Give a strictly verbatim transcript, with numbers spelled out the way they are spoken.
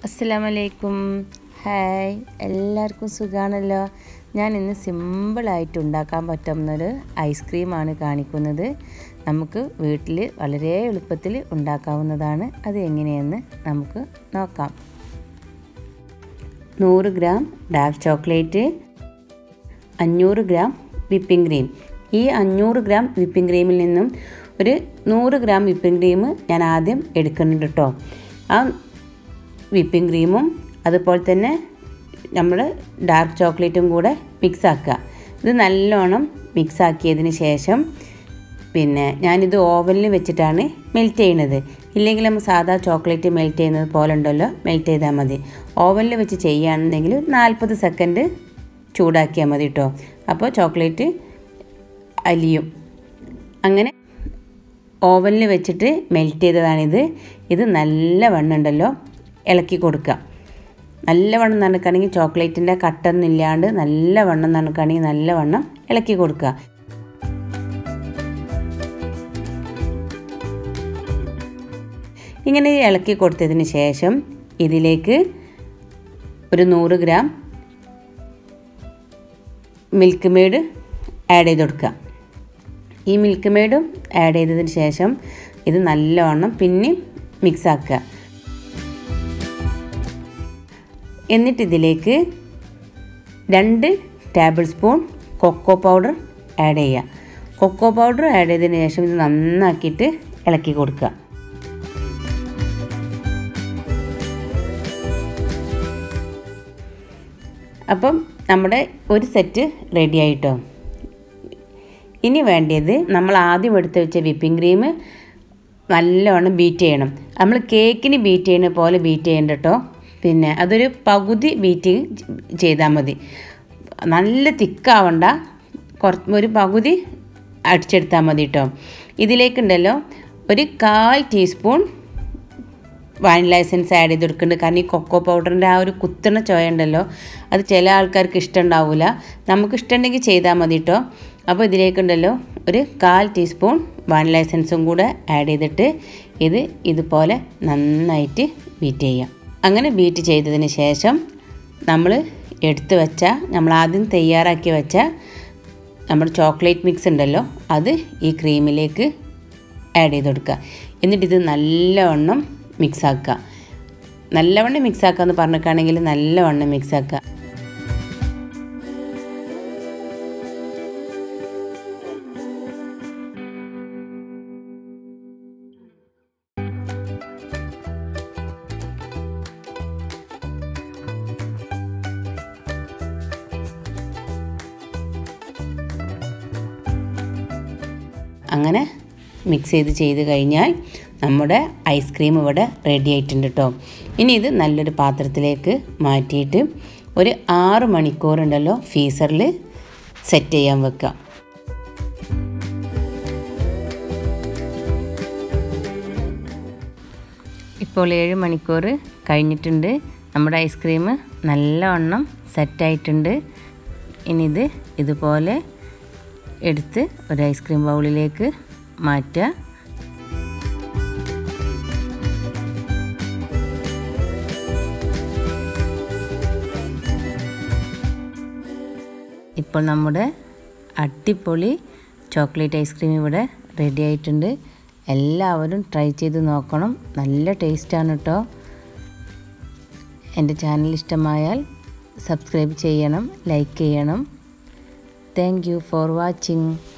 അസ്സലാമലൈക്കും. ഹായ്, എല്ലാവർക്കും സുഖമാണല്ലോ. ഞാൻ ഇന്ന് സിമ്പിളായിട്ട് ഉണ്ടാക്കാൻ പറ്റുന്നൊരു ഐസ്ക്രീമാണ് കാണിക്കുന്നത്. നമുക്ക് വീട്ടിൽ വളരെ എളുപ്പത്തിൽ ഉണ്ടാക്കാവുന്നതാണ്. അത് എങ്ങനെയെന്ന് നമുക്ക് നോക്കാം. നൂറ് ഗ്രാം ഡാർക്ക് ചോക്ലേറ്റ്, അഞ്ഞൂറ് ഗ്രാം വിപ്പിംഗ് ക്രീം. ഈ അഞ്ഞൂറ് ഗ്രാം വിപ്പിംഗ് ക്രീമിൽ നിന്നും ഒരു നൂറ് ഗ്രാം വിപ്പിംഗ് ക്രീം ഞാൻ ആദ്യം എടുക്കുന്നുണ്ട് കേട്ടോ. ആ വിപ്പിംഗ് ക്രീമും അതുപോലെ തന്നെ നമ്മൾ ഡാർക്ക് ചോക്ലേറ്റും കൂടെ മിക്സ് ആക്കുക. ഇത് നല്ലോണം മിക്സ് ആക്കിയതിന് ശേഷം പിന്നെ ഞാനിത് ഓവനിൽ വെച്ചിട്ടാണ് മെൽറ്റ് ചെയ്യുന്നത്. ഇല്ലെങ്കിൽ നമ്മൾ സാധാ ചോക്ലേറ്റ് മെൽറ്റ് ചെയ്യുന്നത് പോലെ ഉണ്ടല്ലോ, മെൽറ്റ് ചെയ്താൽ മതി. ഓവനിൽ വെച്ച് ചെയ്യുകയാണെന്നുണ്ടെങ്കിൽ നാൽപ്പത് സെക്കൻഡ് ചൂടാക്കിയാൽ മതി കേട്ടോ. അപ്പോൾ ചോക്ലേറ്റ് അലിയും. അങ്ങനെ ഓവനിൽ വെച്ചിട്ട് മെൽറ്റ് ചെയ്തതാണിത്. ഇത് നല്ല വണ്ണം ഉണ്ടല്ലോ ഇളക്കി കൊടുക്കുക. നല്ല വണ്ണം നനക്കുകയാണെങ്കിൽ ചോക്ലേറ്റിൻ്റെ കട്ടൊന്നും ഇല്ലാണ്ട് നല്ല വണ്ണം നനക്കുകയാണെങ്കിൽ നല്ല വണ്ണം ഇളക്കി കൊടുക്കുക. ഇങ്ങനെ ഇളക്കി കൊടുത്തതിന് ശേഷം ഇതിലേക്ക് ഒരു നൂറ് ഗ്രാം മിൽക്ക് മെയ്ഡ് ആഡ് ചെയ്ത് കൊടുക്കുക. ഈ മിൽക്ക് മെയ്ഡും ആഡ് ചെയ്തതിന് ശേഷം ഇത് നല്ലവണ്ണം പിന്നെയും മിക്സ് ആക്കുക. എന്നിട്ട് ഇതിലേക്ക് രണ്ട് tablespoon cocoa powder add ചെയ്യുക. കൊക്കോ പൗഡർ ആഡ് ചെയ്തതിന് ശേഷം ഇത് നന്നാക്കിയിട്ട് ഇളക്കി കൊടുക്കുക. അപ്പം നമ്മുടെ ഒരു സെറ്റ് റെഡി ആയിട്ടോ. ഇനി വേണ്ടത് നമ്മൾ ആദ്യം എടുത്ത് വെച്ച വിപ്പിംഗ് ക്രീം നല്ലവണ്ണം ബീറ്റ് ചെയ്യണം. നമ്മൾ കേക്കിന് ബീറ്റ് ചെയ്യുന്ന പോലെ ബീറ്റ് ചെയ്യണ്ട കേട്ടോ. പിന്നെ അതൊരു പകുതി ബീറ്റ് ചെയ്താൽ മതി. നല്ല തിക്കാവണ്ട, കുറച്ച് ഒരു പകുതി അടിച്ചെടുത്താൽ മതി കേട്ടോ. ഇതിലേക്കുണ്ടല്ലോ ഒരു കാൽ ടീസ്പൂൺ വാനില എസൻസ് ആഡ് ചെയ്ത് കൊടുക്കുന്നുണ്ട്. കാരണം ഈ കൊക്കോ പൗഡറിൻ്റെ ആ ഒരു കുത്തുന്ന ചോയ ഉണ്ടല്ലോ, അത് ചില ആൾക്കാർക്ക് ഇഷ്ടമുണ്ടാവില്ല. നമുക്ക് ഇഷ്ടമുണ്ടെങ്കിൽ ചെയ്താൽ മതി കേട്ടോ. അപ്പോൾ ഇതിലേക്കുണ്ടല്ലോ ഒരു കാൽ ടീസ്പൂൺ വാനില എസൻസും കൂടെ ആഡ് ചെയ്തിട്ട് ഇത് ഇതുപോലെ നന്നായിട്ട് ബീറ്റ് ചെയ്യാം. അങ്ങനെ ബീറ്റ് ചെയ്തതിന് ശേഷം നമ്മൾ എടുത്ത് വെച്ച നമ്മൾ ആദ്യം തയ്യാറാക്കി വെച്ച നമ്മുടെ ചോക്ലേറ്റ് മിക്സ് ഉണ്ടല്ലോ, അത് ഈ ക്രീമിലേക്ക് ആഡ് ചെയ്ത് കൊടുക്കുക. എന്നിട്ട് ഇത് നല്ലവണ്ണം മിക്സ് ആക്കുക. നല്ലവണ്ണം മിക്സ് ആക്കുക എന്ന് പറഞ്ഞിട്ടാണെങ്കിൽ നല്ലവണ്ണം മിക്സ് ആക്കുക. അങ്ങനെ മിക്സ് ചെയ്ത് ചെയ്ത് കഴിഞ്ഞാൽ നമ്മുടെ ഐസ്ക്രീം ഇവിടെ റെഡി ആയിട്ടുണ്ട് കേട്ടോ. ഇനി ഇത് നല്ലൊരു പാത്രത്തിലേക്ക് മാറ്റിയിട്ട് ഒരു ആറ് മണിക്കൂറുണ്ടല്ലോ ഫ്രീസറിൽ സെറ്റ് ചെയ്യാൻ വെക്കുക. ഇപ്പോൾ ഏഴ് മണിക്കൂർ കഴിഞ്ഞിട്ടുണ്ട്. നമ്മുടെ ഐസ്ക്രീം നല്ലവണ്ണം സെറ്റായിട്ടുണ്ട്. ഇനി ഇത് ഇതുപോലെ എടുത്ത് ഒരു ഐസ്ക്രീം ബൗളിലേക്ക് മാറ്റുക. ഇപ്പോൾ നമ്മുടെ അടിപൊളി ചോക്ലേറ്റ് ഐസ്ക്രീം ഇവിടെ റെഡി ആയിട്ടുണ്ട്. എല്ലാവരും ട്രൈ ചെയ്ത് നോക്കണം. നല്ല ടേസ്റ്റാണ് കേട്ടോ. എൻ്റെ ചാനൽ ഇഷ്ടമായാൽ സബ്സ്ക്രൈബ് ചെയ്യണം, ലൈക്ക് ചെയ്യണം. Thank you for watching.